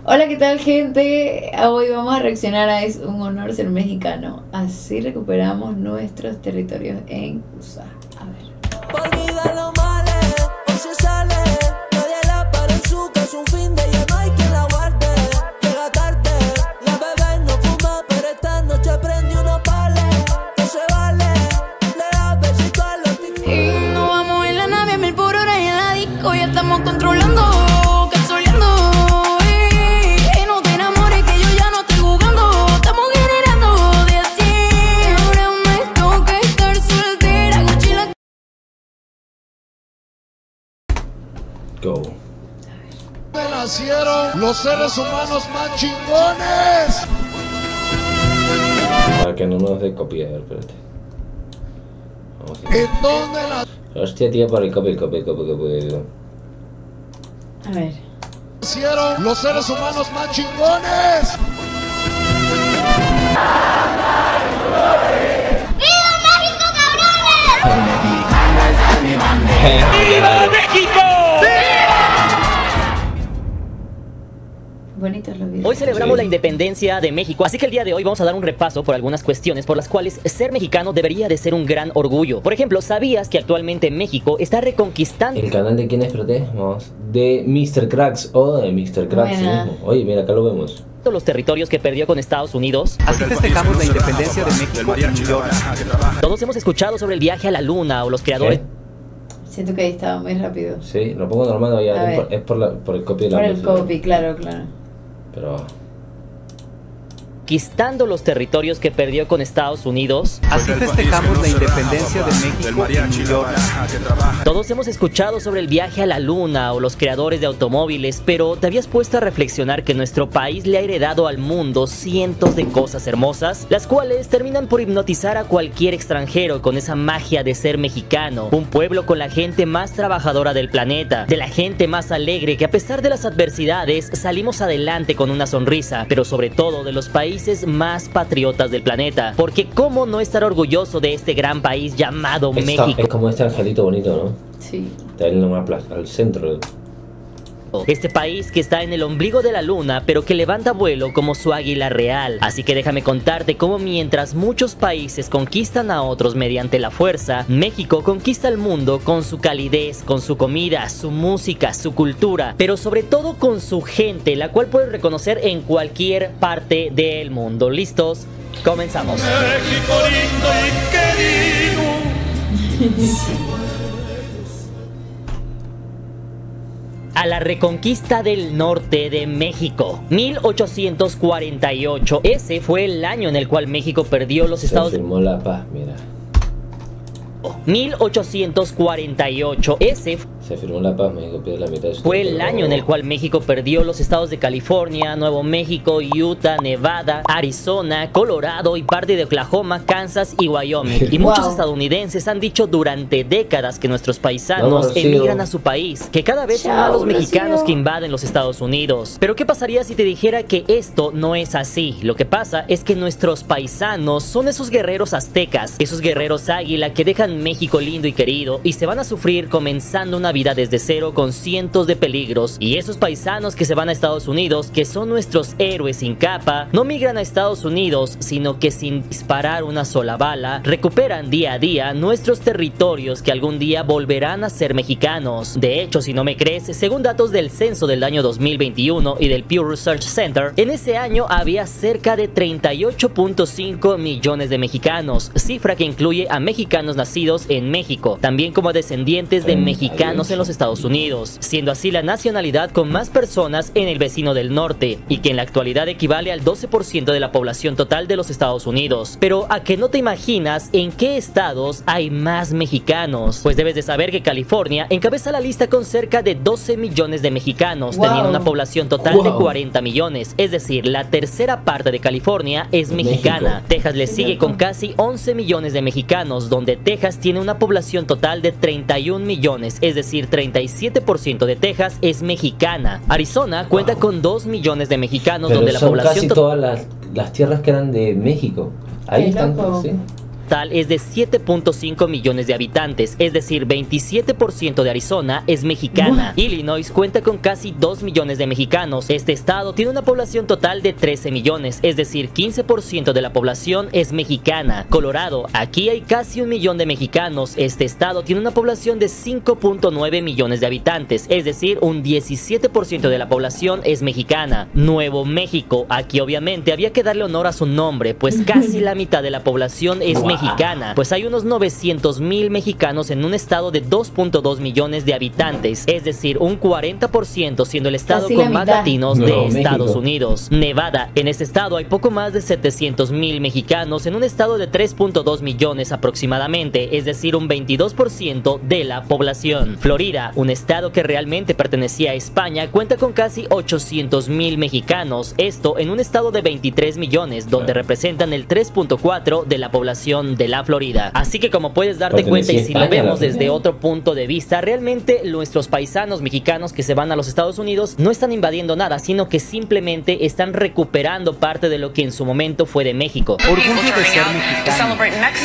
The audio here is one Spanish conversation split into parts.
Hola, ¿qué tal, gente? Hoy vamos a reaccionar a Es un honor ser mexicano. Así recuperamos nuestros territorios en USA. A ver. Olvida lo malo, hoy se sale. Nadie la para en su casa, un fin de ya no hay quien la guarde. Llega tarde, la bebé no fuma, pero esta noche prende unos pales. No se vale, le da besito a los ticos. Y no vamos en la nave, 1000 por hora y en la disco ya estamos controlando, capsuleando. Go. Nacieron los seres humanos más chingones. Para que no nos dé copiar, espérate. Vamos a ¿En dónde Hostia, tío, por el copy. A ver. nacieron los seres humanos más chingones? ¡Viva México! Bonitos los videos. Hoy celebramos la independencia de México, así que el día de hoy vamos a dar un repaso por algunas cuestiones por las cuales ser mexicano debería de ser un gran orgullo. Por ejemplo, ¿sabías que actualmente México está reconquistando? ¿El canal de quién es? Espérate, vamos. De Mr. Cracks o de Mr. Cracks mismo. Oye, mira, acá lo vemos. Los territorios que perdió con Estados Unidos. Así festejamos la independencia de México en New York. Todos hemos escuchado sobre el viaje a la luna o los creadores. Siento que ahí estaba muy rápido. Sí, lo pongo normal, ya es por el copy de la Por el música. copy, claro. Pero Conquistando los territorios que perdió con Estados Unidos. Así festejamos la independencia de México en New York. Todos hemos escuchado sobre el viaje a la luna o los creadores de automóviles, pero ¿te habías puesto a reflexionar que nuestro país le ha heredado al mundo cientos de cosas hermosas, las cuales terminan por hipnotizar a cualquier extranjero con esa magia de ser mexicano? Un pueblo con la gente más trabajadora del planeta, de la gente más alegre que a pesar de las adversidades salimos adelante con una sonrisa, pero sobre todo de los países más patriotas del planeta, porque cómo no estar orgulloso de este gran país llamado México. es como este angelito bonito, ¿no? Sí. Está en una plaza, al centro. Este país que está en el ombligo de la luna, pero que levanta vuelo como su águila real. Así que déjame contarte cómo mientras muchos países conquistan a otros mediante la fuerza, México conquista el mundo con su calidez, con su comida, su música, su cultura, pero sobre todo con su gente, la cual puedes reconocer en cualquier parte del mundo. ¿Listos? Comenzamos. México lindo y querido. A la reconquista del norte de México, 1848. Ese fue el año en el cual México perdió los Estados Unidos. Se firmó la paz, mira. 1848. Ese Se firmó la paz, México pierde la mitad de su fue el territorio. año en el cual México perdió los estados de California, Nuevo México, Utah, Nevada, Arizona, Colorado y parte de Oklahoma, Kansas y Wyoming. Y muchos estadounidenses han dicho durante décadas que nuestros paisanos emigran a su país, que cada vez son más los mexicanos que invaden los Estados Unidos. Pero ¿qué pasaría si te dijera que esto no es así? Lo que pasa es que nuestros paisanos son esos guerreros aztecas, esos guerreros águila que dejan México lindo y querido y se van a sufrir comenzando una vida desde cero con cientos de peligros. Y esos paisanos que se van a Estados Unidos, que son nuestros héroes sin capa, no migran a Estados Unidos, sino que sin disparar una sola bala, recuperan día a día nuestros territorios que algún día volverán a ser mexicanos. De hecho, si no me crees, según datos del censo del año 2021 y del Pew Research Center, en ese año había cerca de 38.5 millones de mexicanos, cifra que incluye a mexicanos nacidos en México, también como descendientes de mexicanos en los Estados Unidos, siendo así la nacionalidad con más personas en el vecino del norte, y que en la actualidad equivale al 12% de la población total de los Estados Unidos. Pero ¿a que no te imaginas en qué estados hay más mexicanos? Pues debes de saber que California encabeza la lista con cerca de 12 millones de mexicanos, teniendo una población total de 40 millones, es decir, la tercera parte de California es mexicana. Texas le sigue con casi 11 millones de mexicanos, donde Texas tiene una población total de 31 millones, es decir, 37% de Texas es mexicana. Arizona cuenta con 2 millones de mexicanos, pero donde la son población casi todas las tierras que eran de México. Ahí están, sí. total es de 7.5 millones de habitantes, es decir, 27% de Arizona es mexicana. Illinois cuenta con casi 2 millones de mexicanos. Este estado tiene una población total de 13 millones, es decir, 15% de la población es mexicana. Colorado, aquí hay casi 1 millón de mexicanos. Este estado tiene una población de 5.9 millones de habitantes, es decir, un 17% de la población es mexicana. Nuevo México, aquí obviamente había que darle honor a su nombre, pues casi la mitad de la población es mexicana, pues hay unos 900,000 mexicanos en un estado de 2.2 millones de habitantes, es decir, un 40%, siendo el estado Casi con más mitad. latinos Nuevo de México. Estados Unidos. Nevada, en este estado hay poco más de 700,000 mexicanos en un estado de 3.2 millones aproximadamente, es decir, un 22% de la población. Florida, un estado que realmente pertenecía a España, cuenta con casi 800,000 mexicanos, esto en un estado de 23 millones, donde representan el 3.4 de la población de la Florida. Así que como puedes darte cuenta, y si lo vemos desde otro punto de vista, realmente nuestros paisanos mexicanos que se van a los Estados Unidos no están invadiendo nada, sino que simplemente están recuperando parte de lo que en su momento fue de México. Orgullo de ser mexicano.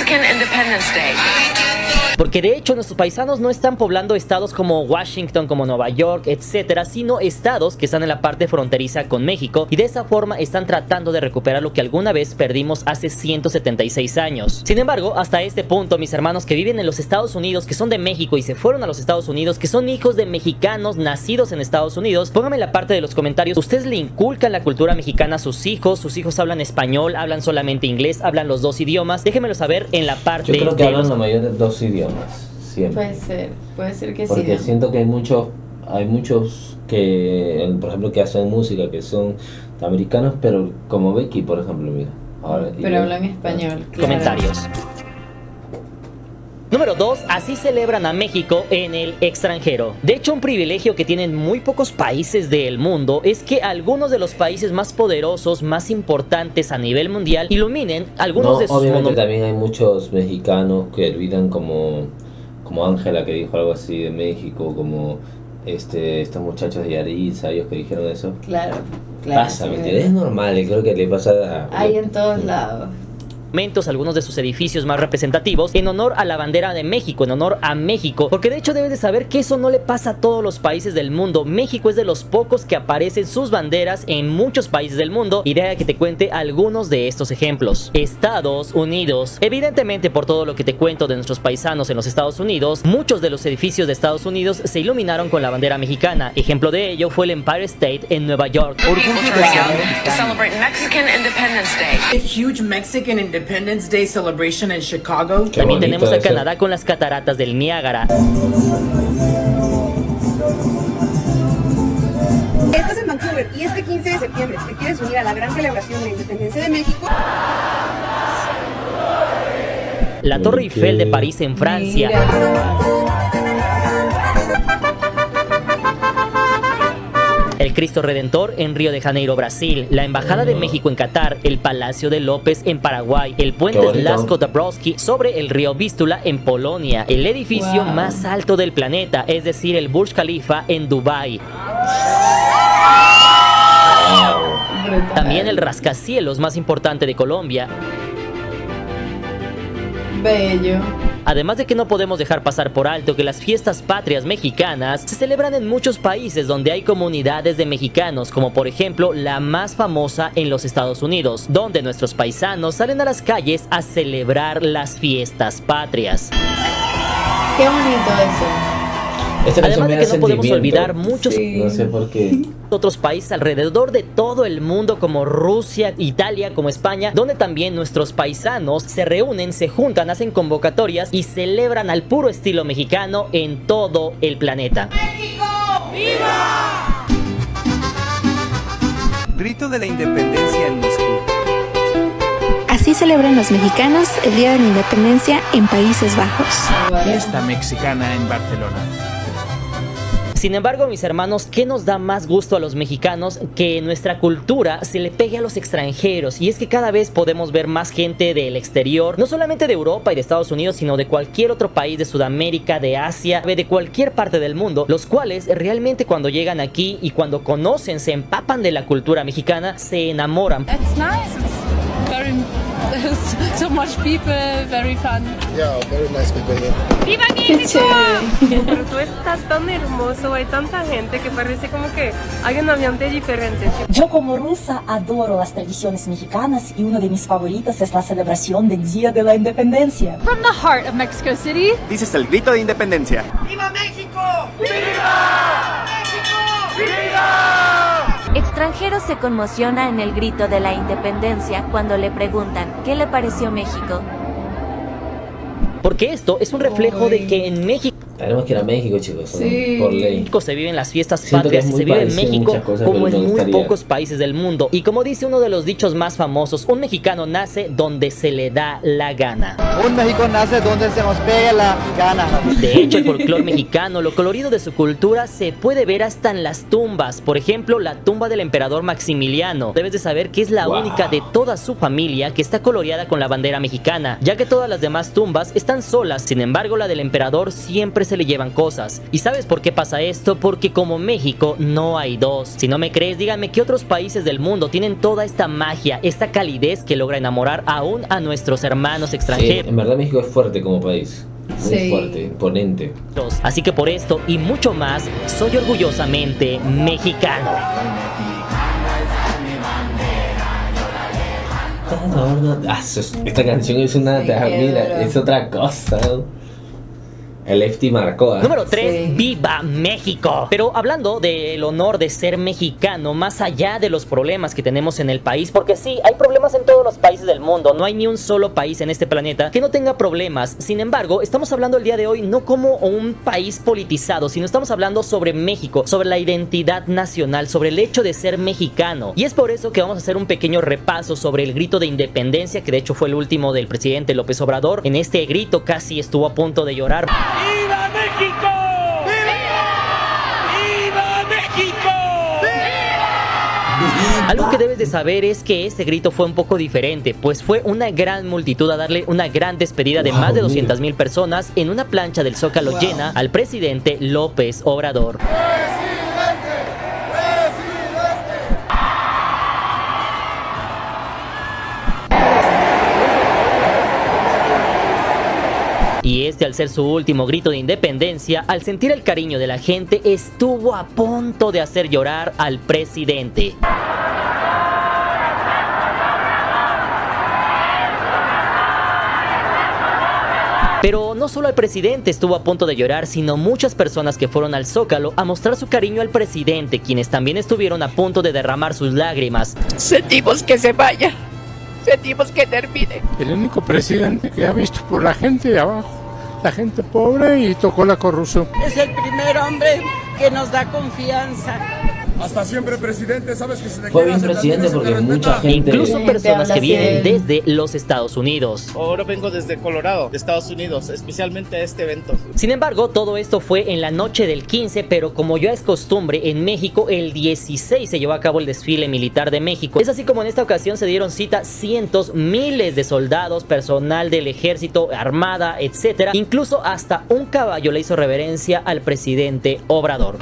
Porque de hecho nuestros paisanos no están poblando estados como Washington, como Nueva York, etcétera, sino estados que están en la parte fronteriza con México, y de esa forma están tratando de recuperar lo que alguna vez perdimos hace 176 años. Sin embargo, hasta este punto, mis hermanos que viven en los Estados Unidos, que son de México y se fueron a los Estados Unidos, que son hijos de mexicanos nacidos en Estados Unidos, pónganme en la parte de los comentarios, ¿ustedes le inculcan la cultura mexicana a sus hijos? ¿Sus hijos hablan español? ¿Hablan solamente inglés? ¿Hablan los dos idiomas? Déjenmelo saber en la parte Yo creo que de hablan los... la mayoría de 2 idiomas, siempre. Puede ser que Porque sí, ¿no? siento que hay muchos que, por ejemplo, que hacen música, que son americanos, pero como Becky, por ejemplo, mira. Ahora, Pero hablan español. Claro. Comentarios. Número 2. Así celebran a México en el extranjero. De hecho, un privilegio que tienen muy pocos países del mundo es que algunos de los países más poderosos, más importantes a nivel mundial, iluminen algunos de sus obviamente monumentos. también hay muchos mexicanos que olvidan como Ángela, que dijo algo así de México, como estos muchachos de Yaritza, ellos que dijeron eso. Claro. Pasa, ¿me sí. entiendes? Es normal, creo que le pasa a... Hay en todos lados. Algunos de sus edificios más representativos en honor a la bandera de México, en honor a México, porque de hecho debes de saber que eso no le pasa a todos los países del mundo. México es de los pocos que aparecen sus banderas en muchos países del mundo, y deja que te cuente algunos de estos ejemplos. Estados Unidos. Evidentemente, por todo lo que te cuento de nuestros paisanos en los Estados Unidos, muchos de los edificios de Estados Unidos se iluminaron con la bandera mexicana. Ejemplo de ello fue el Empire State en Nueva York. Orgullo de ser mexicano. A huge Mexican Independence Day celebration in Chicago. Qué También bonito tenemos a eso. Canadá con las cataratas del Niágara. Estás en Vancouver y este 15 de septiembre te quieres unir a la gran celebración de la independencia de México. La Torre Eiffel de París en Francia. El Cristo Redentor en Río de Janeiro, Brasil, la Embajada de México en Qatar, el Palacio de López en Paraguay, el puente Laszlo-Dąbrowski sobre el río Vístula en Polonia, el edificio más alto del planeta, es decir, el Burj Khalifa en Dubái. También el rascacielos más importante de Colombia. Bello. Además de que no podemos dejar pasar por alto que las fiestas patrias mexicanas se celebran en muchos países donde hay comunidades de mexicanos, como por ejemplo la más famosa en los Estados Unidos, donde nuestros paisanos salen a las calles a celebrar las fiestas patrias. Qué bonito eso. Además de que no podemos olvidar muchos No sé por qué. otros países alrededor de todo el mundo, como Rusia, Italia, como España, donde también nuestros paisanos se reúnen, se juntan, hacen convocatorias y celebran al puro estilo mexicano en todo el planeta. ¡México! ¡Viva! Grito de la independencia en Moscú. Así celebran los mexicanos el Día de la Independencia en Países Bajos. Fiesta mexicana en Barcelona. Sin embargo, mis hermanos, ¿qué nos da más gusto a los mexicanos? Que nuestra cultura se le pegue a los extranjeros. Y es que cada vez podemos ver más gente del exterior, no solamente de Europa y de Estados Unidos, sino de cualquier otro país de Sudamérica, de Asia, de cualquier parte del mundo, los cuales realmente cuando llegan aquí y cuando conocen, se empapan de la cultura mexicana, se enamoran. So much people, very fun. Yeah, very nice people here. ¡Viva México! Pero tú estás tan hermoso, hay tanta gente que parece como que hay un ambiente diferente. Yo como rusa adoro las tradiciones mexicanas y uno de mis favoritos es la celebración del Día de la Independencia. From the heart of Mexico City. Dices el grito de independencia. ¡Viva México! ¡Viva! ¡México! ¡Viva! Extranjeros se conmociona en el grito de la independencia cuando le preguntan ¿qué le pareció México? Porque esto es un reflejo de que en México... Tenemos que ir a México, chicos, sí. Por ley. Se viven las fiestas Siento patrias, que se vive en México cosas, como en muy gustaría. pocos países del mundo. Y como dice uno de los dichos más famosos, un mexicano nace donde se le da la gana. Un México nace donde se nos pega la gana. De hecho, el folclore mexicano, lo colorido de su cultura, se puede ver hasta en las tumbas. Por ejemplo, la tumba del emperador Maximiliano. Debes de saber que es la única de toda su familia que está coloreada con la bandera mexicana, ya que todas las demás tumbas están solas. Sin embargo, la del emperador siempre se le llevan cosas. ¿Y sabes por qué pasa esto? Porque como México no hay dos. Si no me crees, díganme qué otros países del mundo tienen toda esta magia, esta calidez que logra enamorar aún a nuestros hermanos extranjeros. Sí, en verdad México es fuerte como país. Muy fuerte, imponente. Así que por esto y mucho más, soy orgullosamente mexicano. Esta canción es una... Mira, es otra cosa. El FT marcó. Número 3, ¡Viva México! Pero hablando del honor de ser mexicano, más allá de los problemas que tenemos en el país, porque sí, hay problemas en todos los países del mundo, no hay ni un solo país en este planeta que no tenga problemas. Sin embargo, estamos hablando el día de hoy no como un país politizado, sino estamos hablando sobre México, sobre la identidad nacional, sobre el hecho de ser mexicano. Y es por eso que vamos a hacer un pequeño repaso sobre el grito de independencia, que de hecho fue el último del presidente López Obrador. En este grito casi estuvo a punto de llorar. ¡Viva México! ¡Viva México! ¡Viva! Algo que debes de saber es que ese grito fue un poco diferente, pues fue una gran multitud a darle una gran despedida de más de 200,000 personas en una plancha del Zócalo llena al presidente López Obrador. Y este, al ser su último grito de independencia, al sentir el cariño de la gente, estuvo a punto de hacer llorar al presidente. Pero no solo el presidente estuvo a punto de llorar, sino muchas personas que fueron al Zócalo a mostrar su cariño al presidente, quienes también estuvieron a punto de derramar sus lágrimas. Sentimos que se vaya. Sentimos que termine. El único presidente que ha visto por la gente de abajo, la gente pobre, y tocó la corrupción. Es el primer hombre que nos da confianza. Hasta siempre, presidente, sabes que se te Fue bien presidente porque mucha gente... Incluso personas que vienen desde los Estados Unidos. Ahora vengo desde Colorado, de Estados Unidos, especialmente a este evento. Sin embargo, todo esto fue en la noche del 15, pero como ya es costumbre en México, el 16 se llevó a cabo el desfile militar de México. Es así como en esta ocasión se dieron cita cientos, miles de soldados, personal del ejército, armada, etcétera. Incluso hasta un caballo le hizo reverencia al presidente Obrador.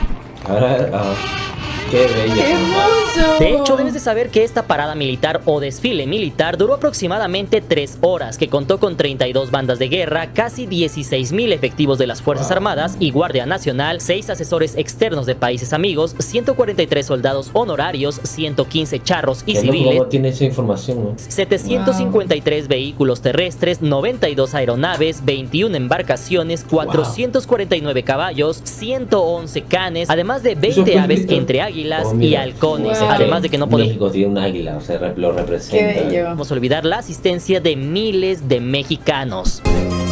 ¡Qué bello! ¡Qué hermoso! De hecho, debes de saber que esta parada militar o desfile militar duró aproximadamente 3 horas, que contó con 32 bandas de guerra, casi 16,000 efectivos de las Fuerzas Armadas y Guardia Nacional, 6 asesores externos de países amigos, 143 soldados honorarios, 115 charros y civiles. ¿Cómo tiene esa información, no? 753 vehículos terrestres, 92 aeronaves, 21 embarcaciones, 449 caballos, 111 canes, además de 20 aves entre águilas y halcones. Además de que no podemos... México tiene un águila, o sea, lo representa. Qué bello. Vamos a olvidar la asistencia de miles de mexicanos.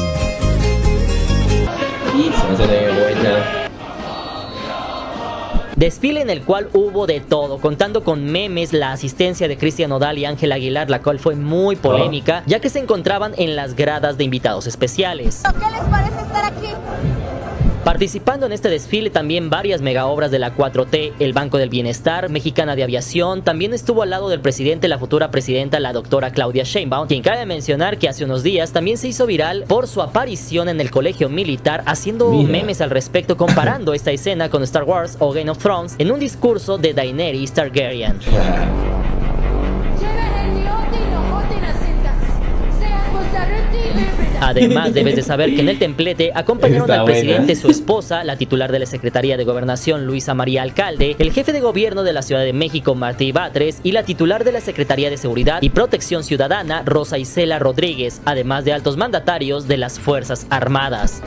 Desfile en el cual hubo de todo, contando con memes, la asistencia de Cristian Nodal y Ángel Aguilar, la cual fue muy polémica, ya que se encontraban en las gradas de invitados especiales. ¿Qué les parece estar aquí? Participando en este desfile también varias mega obras de la 4T, el Banco del Bienestar, Mexicana de Aviación. También estuvo al lado del presidente la futura presidenta, la doctora Claudia Sheinbaum, quien cabe mencionar que hace unos días también se hizo viral por su aparición en el colegio militar, haciendo memes al respecto, comparando esta escena con Star Wars o Game of Thrones en un discurso de Daenerys Targaryen. Además, debes de saber que en el templete acompañaron al presidente, su esposa, la titular de la Secretaría de Gobernación, Luisa María Alcalde, el jefe de gobierno de la Ciudad de México, Martí Batres, y la titular de la Secretaría de Seguridad y Protección Ciudadana, Rosa Isela Rodríguez, además de altos mandatarios de las Fuerzas Armadas.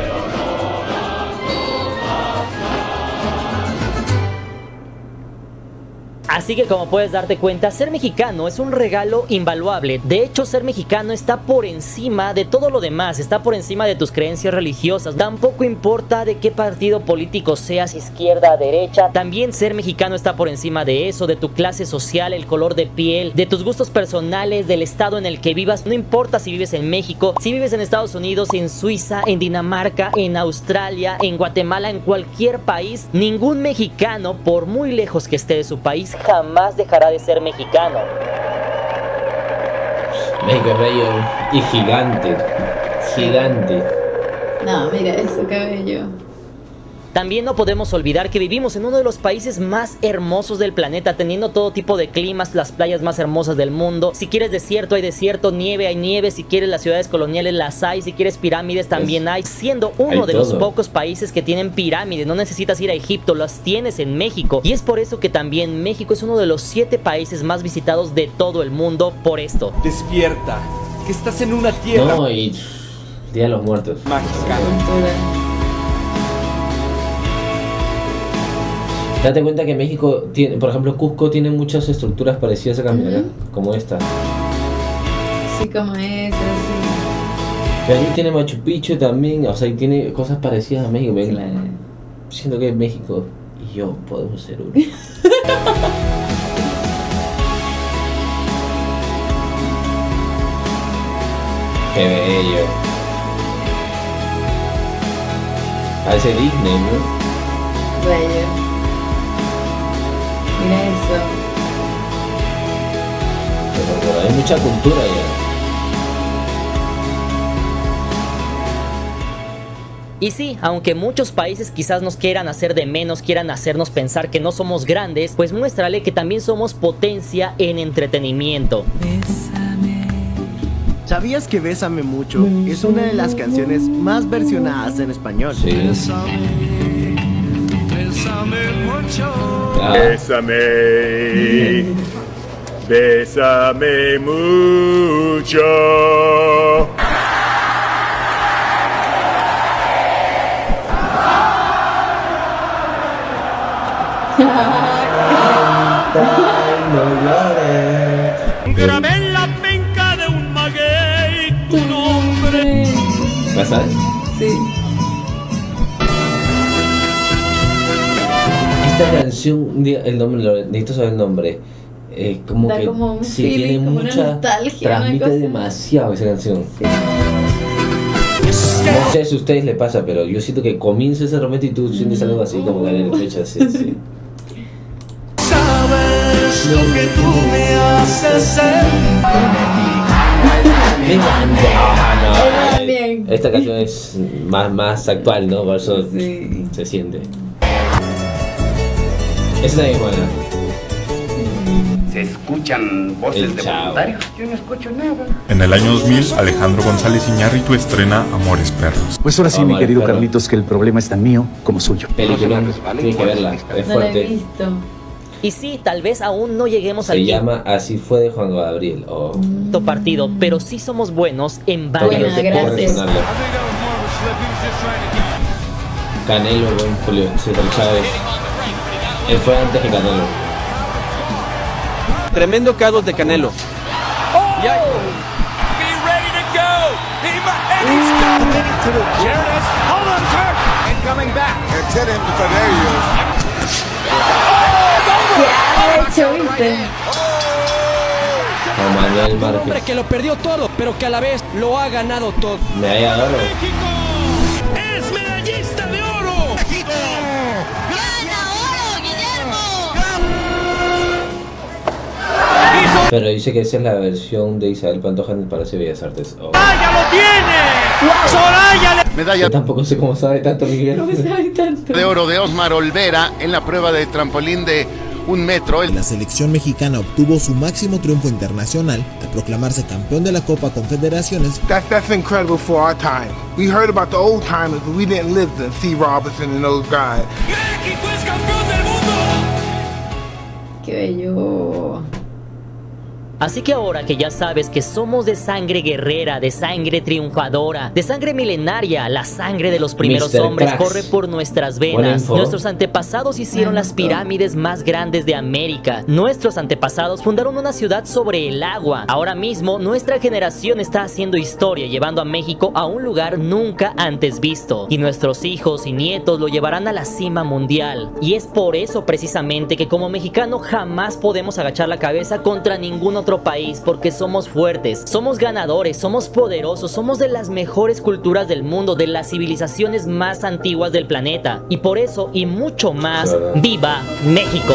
Así que, como puedes darte cuenta, ser mexicano es un regalo invaluable. De hecho, ser mexicano está por encima de todo lo demás, está por encima de tus creencias religiosas. Tampoco importa de qué partido político seas, izquierda, derecha. También ser mexicano está por encima de eso, de tu clase social, el color de piel, de tus gustos personales, del estado en el que vivas. No importa si vives en México, si vives en Estados Unidos, en Suiza, en Dinamarca, en Australia, en Guatemala, en cualquier país. Ningún mexicano, por muy lejos que esté de su país, jamás dejará de ser mexicano. México es bello y gigante. Gigante. No, mira eso, qué bello. También no podemos olvidar que vivimos en uno de los países más hermosos del planeta, teniendo todo tipo de climas, las playas más hermosas del mundo. Si quieres desierto, hay desierto, nieve, hay nieve. Si quieres las ciudades coloniales, las hay. Si quieres pirámides, también hay. Siendo uno de los pocos países que tienen pirámides, no necesitas ir a Egipto, las tienes en México. Y es por eso que también México es uno de los 7 países más visitados de todo el mundo por esto. Despierta, que estás en una tierra. No, y Día de los Muertos. Date cuenta que México tiene, por ejemplo, Cusco tiene muchas estructuras parecidas a Caminera, como esta. Sí, como esa, sí. Pero ahí tiene Machu Picchu también, o sea, y tiene cosas parecidas a México. Claro. Siento que México y yo podemos ser uno. Qué bello. Parece Disney, ¿no? Bello. Mira eso. Pero hay mucha cultura ya. Y sí, aunque muchos países quizás nos quieran hacer de menos, quieran hacernos pensar que no somos grandes, pues muéstrale que también somos potencia en entretenimiento. ¿Sabías que Bésame Mucho es una de las canciones más versionadas en español? Sí. Bésame mucho. Bésame. Bésame mucho. Grabé en la penca de un maguey tu nombre. ¿La sabes? Sí. Esta canción, el nombre, necesito saber el nombre. Como da que como un sí, feeling, tiene como mucha una nostalgia, transmite una cosa. demasiado esa canción. Sí. No sé si a ustedes les pasa, pero yo siento que comienza ese momento y tú sientes algo así como que en el pecho, así, sí. Sabes lo que tú me haces sentir. Me encanta. Esta canción es más actual, ¿no? Por eso sí. Se siente. Esa también es buena. ¿Se escuchan voces de voluntarios? Yo no escucho nada. En el año 2000, Alejandro González Iñárritu estrena Amores Perros. Pues ahora sí, mi querido Carlitos, que el problema es tan mío como suyo. Película, tienes que verla, es No la he fuerte. visto. Y sí, tal vez aún no lleguemos al Se llama Así fue de Juan Gabriel. quinto partido, pero sí somos buenos en varios Buena, deportes. gracias. Canelo, buen Julio César Chávez. Él fue antes que Canelo. Tremendo Carlos de Canelo. ¿Qué ha hecho, viste? Juan Manuel Un hombre Márquez. que lo perdió todo, pero que a la vez lo ha ganado todo. Medalla de oro. ¡Es medallista de oro! ¡México! Pero dice que esa es la versión de Isabel Pantoja en el Palacio de Bellas Artes. Oh. ¡Soraya lo tiene! ¡Soraya le... Yo tampoco sé cómo sabe tanto Miguel. No me sabe tanto. De oro de Osmar Olvera en la prueba de trampolín de un metro. La selección mexicana obtuvo su máximo triunfo internacional al proclamarse campeón de la Copa Confederaciones. That's incredible for our time. We heard about the old timers, but we didn't live to see Robinson and those guys. ¡México es campeón del mundo! ¡Qué bello! Así que ahora que ya sabes que somos de sangre guerrera, de sangre triunfadora, de sangre milenaria, la sangre de los primeros hombres corre por nuestras venas. Nuestros antepasados hicieron las pirámides más grandes de América. Nuestros antepasados fundaron una ciudad sobre el agua. Ahora mismo nuestra generación está haciendo historia, llevando a México a un lugar nunca antes visto. Y nuestros hijos y nietos lo llevarán a la cima mundial. Y es por eso precisamente que como mexicano jamás podemos agachar la cabeza contra ningún otro país, porque somos fuertes, somos ganadores, somos poderosos, somos de las mejores culturas del mundo, de las civilizaciones más antiguas del planeta, y por eso y mucho más, ¡viva México!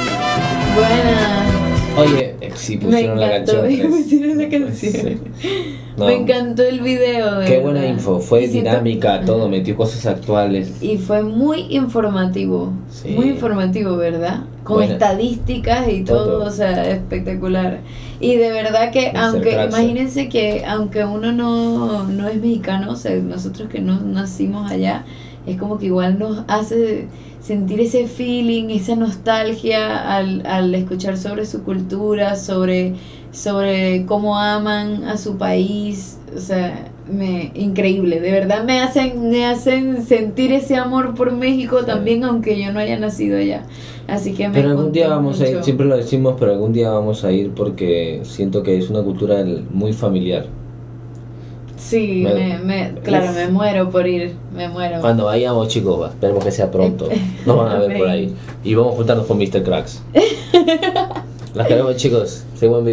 Buena. Oye, sí pusieron la canción. Pusieron la canción. Sí. No. Me encantó el video. Qué buena info, fue dinámica, todo, metió cosas actuales. Y fue muy informativo, sí. Muy informativo, ¿verdad? Con Buena. Estadísticas y todo, o sea, espectacular. Y de verdad que, aunque, imagínense que aunque uno no es mexicano, o sea, nosotros que no nacimos allá, es como que igual nos hace sentir ese feeling, esa nostalgia al escuchar sobre su cultura, sobre cómo aman a su país, o sea, increíble, de verdad me hacen sentir ese amor por México también, aunque yo no haya nacido allá, así que pero algún día vamos a ir, siempre lo decimos, pero algún día vamos a ir porque siento que es una cultura muy familiar. Sí, claro, me muero por ir, me muero. Cuando vayamos, chicos, esperemos que sea pronto, nos van a ver por ahí y vamos a juntarnos con Mr. Cracks. Las queremos, chicos, seguimos.